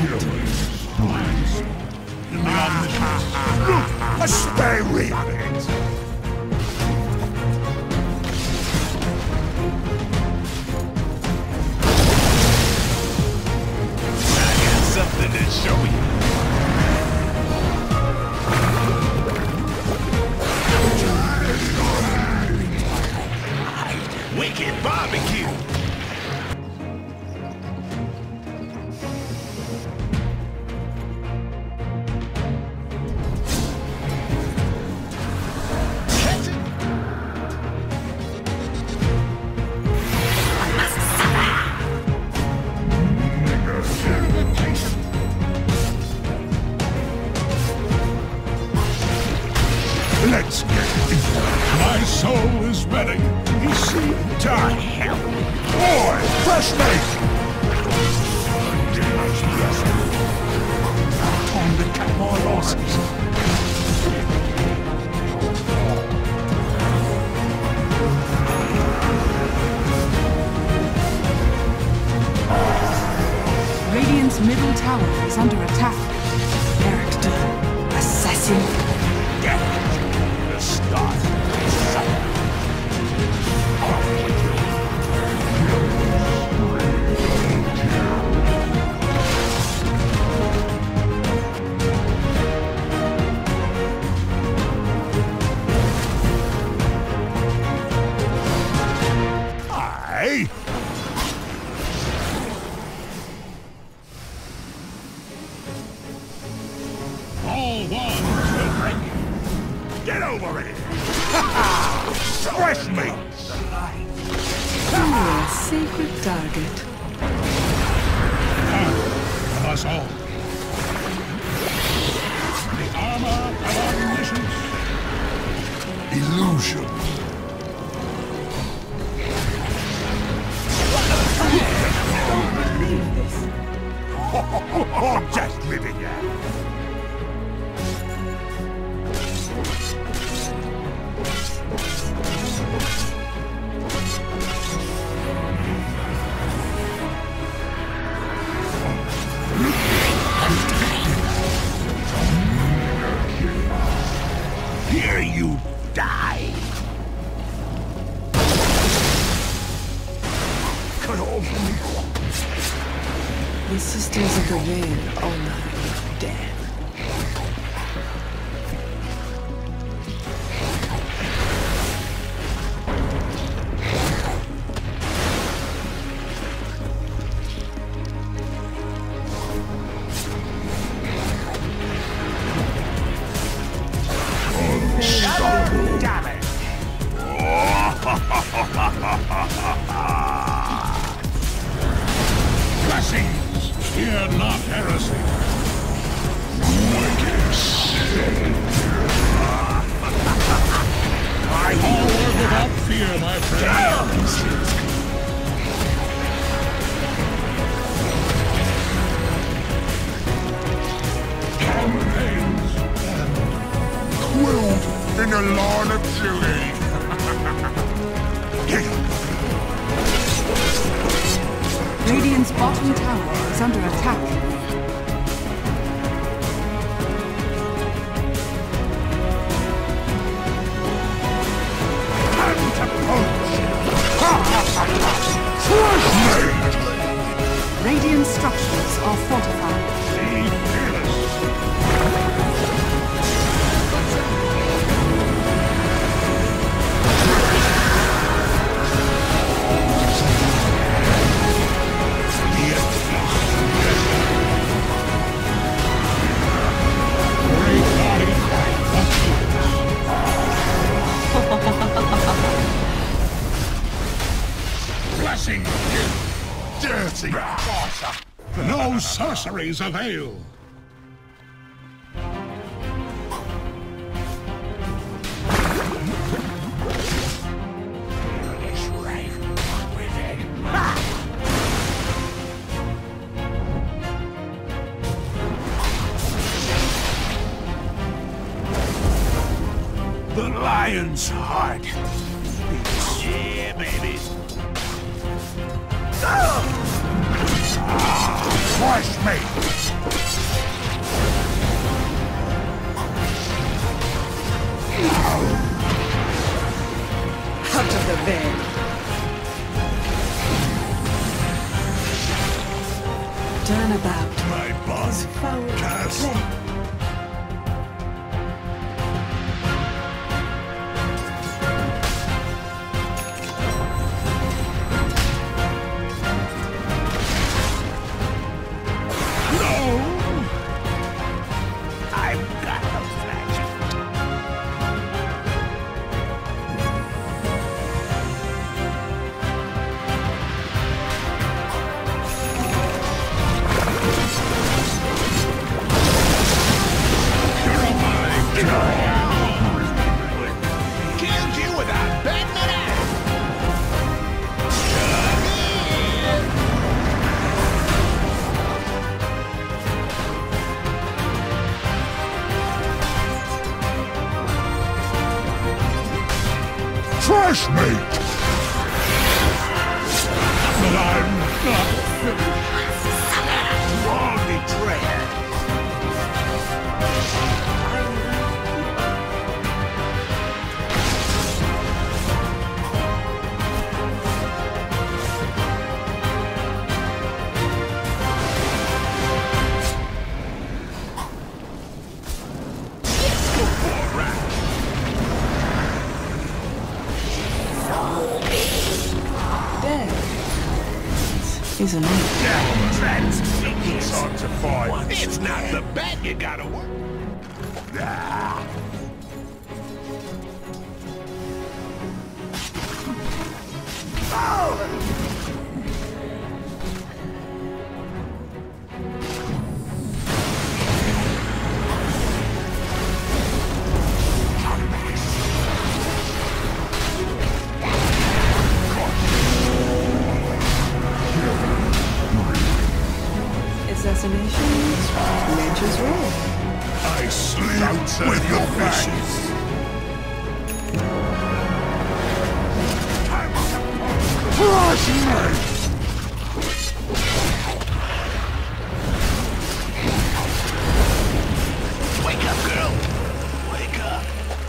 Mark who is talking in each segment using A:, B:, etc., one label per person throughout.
A: A spare rib!
B: Something to show you. Wicked barbecue.
A: Let's get it. My soul is ready. You see, to hell. Boy, fresh meat! Time to cut my losses.
C: Radiant's middle tower is under attack. Character. Assassin.
A: Get the start. Aye. All one, children. Get over it! Fresh meat!
C: You are a sacred target.
A: Us all. The armor of omniscience. Illusion.
C: Don't believe this.
A: I'm just living here. Here you die. Cut off me.
C: The Sisters of the Veil honor death.
A: Damn it! Blessings! Fear not heresy! Wicked Savior! Forward without fear, my friends! Campaigns! Quilled in the line of duty!
C: Radiant's bottom tower is under attack.
A: Time to punch!
C: Radiant structures are fortified.
A: Be fearless! Blessing you, dirty bastard! No sorceries avail! The lion's heart. Yeah, baby. Crush me!
C: Out of the veil. Turn about.
A: My boss,
C: Foul
A: cast.
C: play.
B: I've got the magic. Killed you without batting an eye.
A: Crush me! But I'm not finished.
B: Wrong betrayer.
C: Dead. Isn't it?
B: Transfigured.
A: Time to fight.
B: It's not the bat you gotta work. Ah.
C: Assassination. Nature's role.
A: I sleep with your wishes. Crush me!
B: Wake up, girl. Wake up.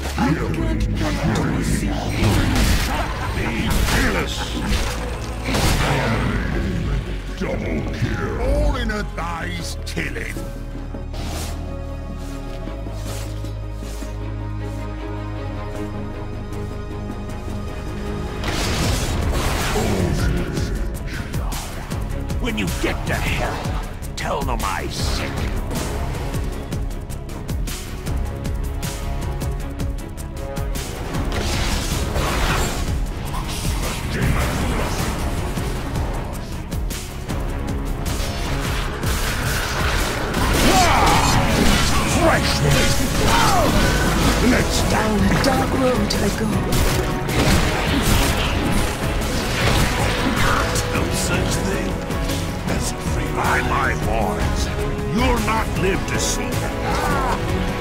A: Be fearless. Double kill. All in a day's killing.
B: When you get to hell, tell them I sent you.
A: Fresh me! Let's
C: Down a dark road I go.
B: No such thing as free. By my horns, you'll not live to see it.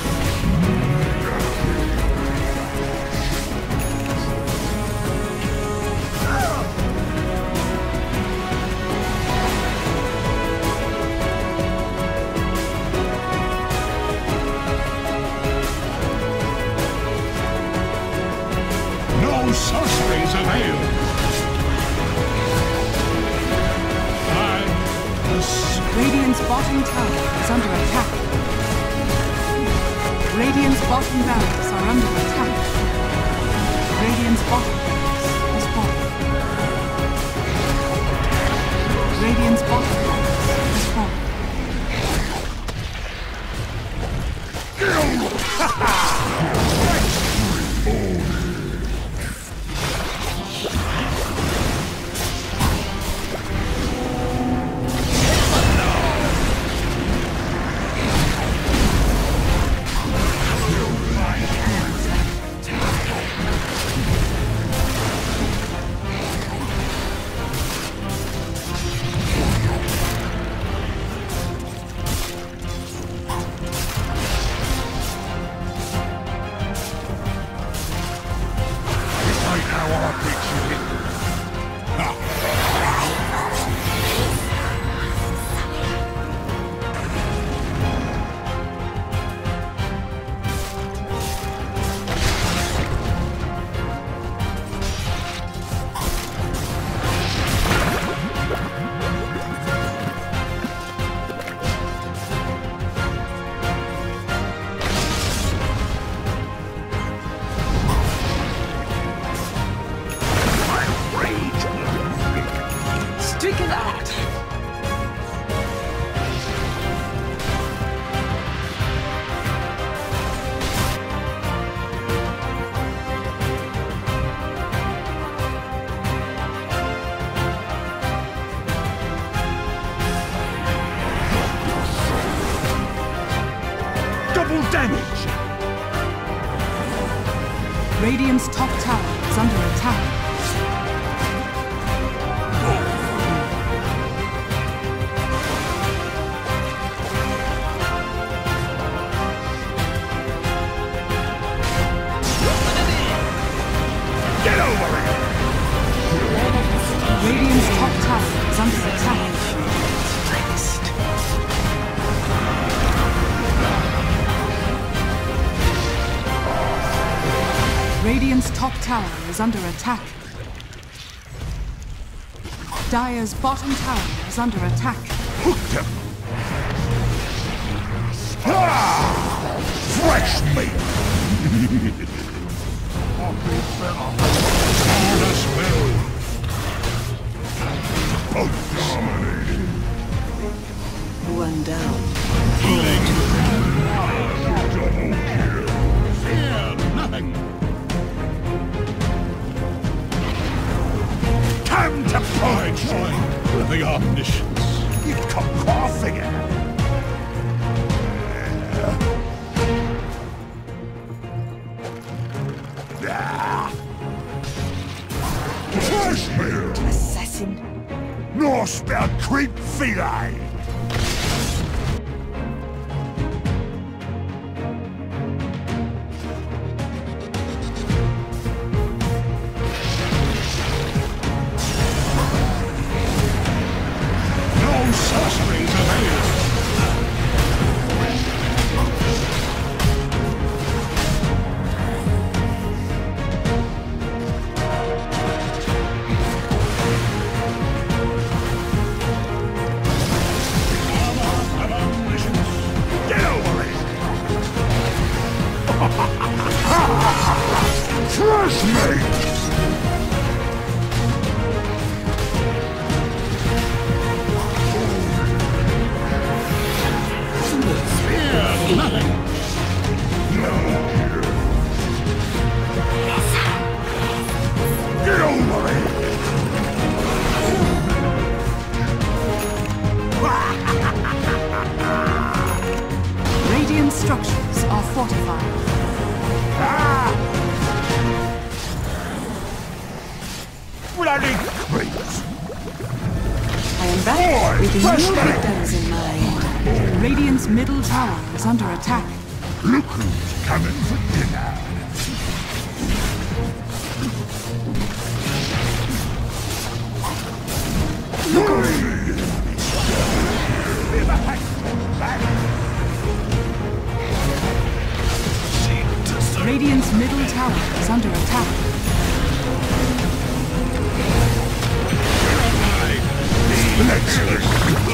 A: no sorceries avail.
C: Radiant's bottom tower is under attack. Radiant's bottom barracks are under attack. Radiant's bottom barracks is falling. Radiant's bottom barracks is falling.
B: damage!
C: Radiant's top tower is under attack.
B: Get over it!
C: Radiant's top tower is under attack. Radiant's top tower is under attack. Dire's bottom tower is under attack.
B: Hooked him! Ah! Fresh meat!
A: Harness will.
B: Both dominating.
D: One down.
B: Double kill.
A: Fear nothing.
B: Time to
A: I
B: punch!
A: join with the omniscience.
B: You come coughing it! Cashmere!
D: Assassin.
B: Northbound creep feline!
A: No sorceries avail.
B: Get over it! Crush me!
A: Fear nothing.
B: Get over it!
C: Radiant structures are fortified.
B: Bloody creeps!
D: I am back with
B: Fresh
D: new
B: meat!
D: victims in mind.
C: Radiant's middle tower is under attack.
B: Look who's coming for dinner!
C: Radiant's middle tower is under attack.
B: Let's